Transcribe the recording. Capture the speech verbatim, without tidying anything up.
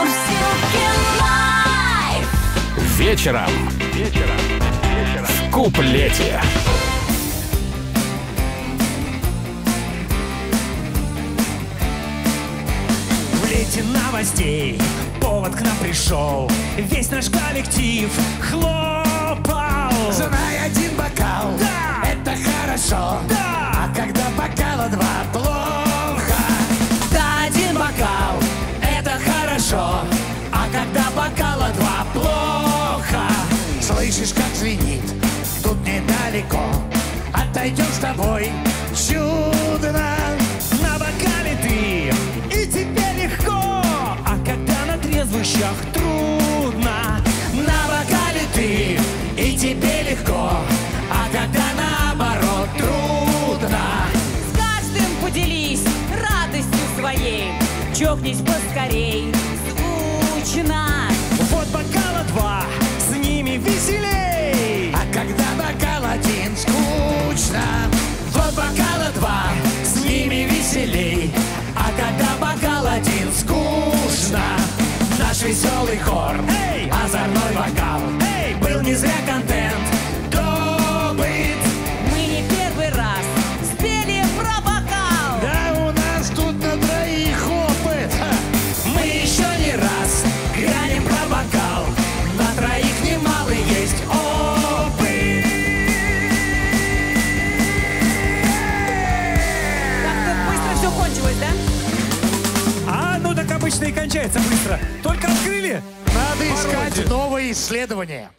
Вечером. Вечером. Вечером. В куплете. В лете новостей повод к нам пришел. Весь наш коллектив хлопал. Знай один бокал, да, это хорошо, да, а когда бокала два, плохо. да, один бокал, это хорошо, а когда бокала два, плохо. Слышишь, как звенит, тут недалеко, отойдем с тобой чудно. На бокале ты, и тебе легко, а когда на трезвых щах трудно. На бокале ты, и тебе легко, а когда наоборот трудно. С каждым поделись радостью своей, чокнись поскорей, скучно. Вот бокала два, с ними веселей. А когда бокал один, скучно. Вот бокала два, с ними веселей, а когда бокал один, скучно. Наш веселый хор, эй, озорной вокал, эй, был не зря контент добыт. Мы не первый раз спели про бокал. Да у нас тут на троих опыт. Мы еще не раз грянем про бокал, на троих немалый есть опыт. Как-то быстро все кончилось, да? А ну так обычно и кончается быстро. Только открыли. Надо искать Пародию. новые исследования.